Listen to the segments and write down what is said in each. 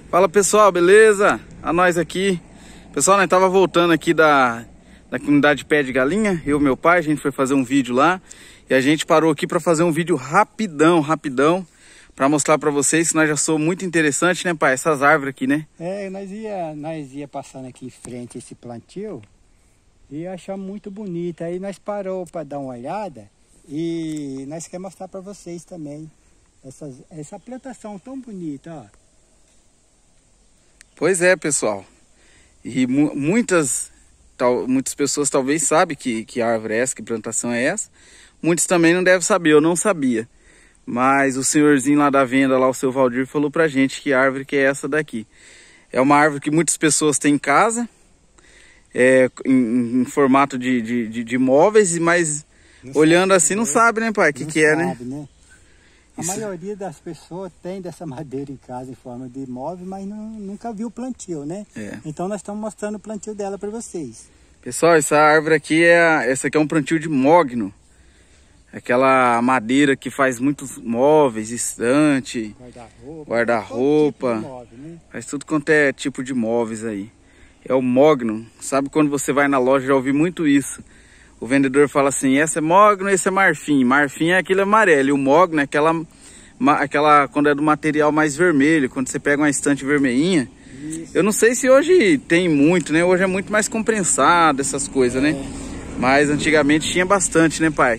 Fala pessoal, beleza? A nós aqui. Pessoal, nós tava voltando aqui da comunidade Pé de Galinha. Eu e meu pai, a gente foi fazer um vídeo lá. E a gente parou aqui para fazer um vídeo rapidão. Para mostrar para vocês que nós já somos muito interessante, né pai? Essas árvores aqui, né? Nós ia passando aqui em frente esse plantio e achamos muito bonito. Aí nós parou para dar uma olhada e nós queremos mostrar para vocês também essa plantação tão bonita, ó. Pois é, pessoal. E muitas pessoas talvez sabem que árvore é essa, que plantação é essa. Muitos também não devem saber, eu não sabia. Mas o senhorzinho lá da venda, lá o seu Valdir, falou pra gente que árvore que é essa daqui. É uma árvore que muitas pessoas têm em casa, em formato de móveis, mas olhando assim não sabe, né pai, o que é, né? A maioria das pessoas tem dessa madeira em casa em forma de móvel, mas nunca viu o plantio, né? Então nós estamos mostrando o plantio dela para vocês. Pessoal, essa árvore aqui essa aqui é um plantio de mogno. Aquela madeira que faz muitos móveis, estante, guarda-roupa, né? Faz tudo quanto é tipo de móveis aí. É o mogno. Sabe quando você vai na loja, já ouvi muito isso. O vendedor fala assim, essa é mogno, esse é marfim. Marfim é aquele amarelo e o mogno é aquela quando é do material mais vermelho, quando você pega uma estante vermelhinha. Isso. Eu não sei se hoje tem muito, né? Hoje é muito mais comprensado essas coisas, né? Mas antigamente tinha bastante, né pai?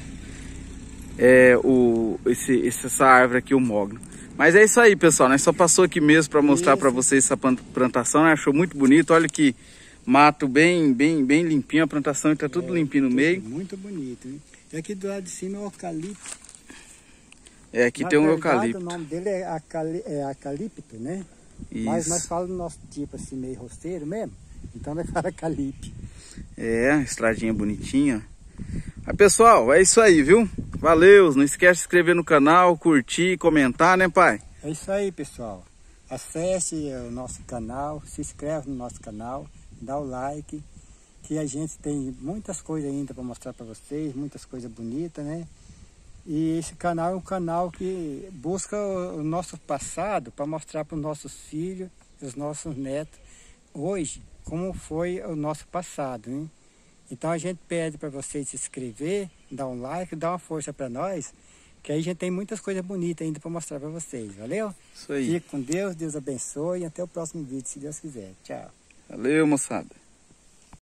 Essa árvore aqui, o mogno. Mas é isso aí, pessoal, nós só passou aqui mesmo para mostrar para vocês essa plantação, né? Achou muito bonito, olha que mato bem limpinho, a plantação está tudo limpinho no meio. Muito bonito, hein? E aqui do lado de cima é o eucalipto. Aqui tem um eucalipto. O nome dele é eucalipto, né? Isso. Mas nós falamos do nosso tipo assim, meio roceiro mesmo, então nós falamos eucalipto. Estradinha bonitinha. Mas pessoal, é isso aí, viu? Valeu, não esquece de se inscrever no canal, curtir, comentar, né pai? É isso aí, pessoal. Acesse o nosso canal, se inscreve no nosso canal, dá o like, que a gente tem muitas coisas ainda para mostrar para vocês, muitas coisas bonitas, né? E esse canal é um canal que busca o nosso passado para mostrar para os nossos filhos, os nossos netos, hoje, como foi o nosso passado, hein? Então a gente pede para vocês se inscrever, dar um like, dar uma força para nós, que aí a gente tem muitas coisas bonitas ainda para mostrar para vocês, valeu? Isso aí. Fique com Deus, Deus abençoe e até o próximo vídeo, se Deus quiser. Tchau. Valeu, moçada.